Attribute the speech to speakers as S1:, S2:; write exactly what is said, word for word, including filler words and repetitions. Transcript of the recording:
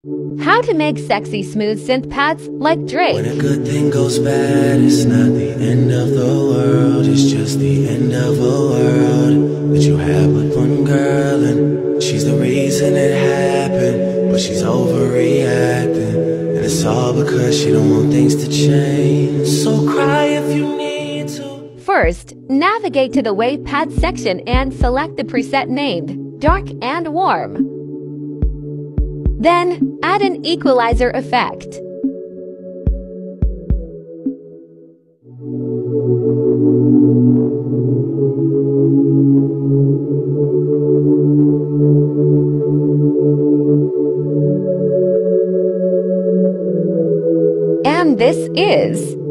S1: How to make sexy smooth synth pads like Drake.
S2: When a good thing goes bad, it's not the end of the world. It's just the end of a world that you have with one girl, and she's the reason it happened, but she's overreacting, and it's all because she don't want things to change. So cry if you need to.
S1: First, navigate to the Wave Pad section and select the preset named Dark and Warm. Then, add an equalizer effect. And this is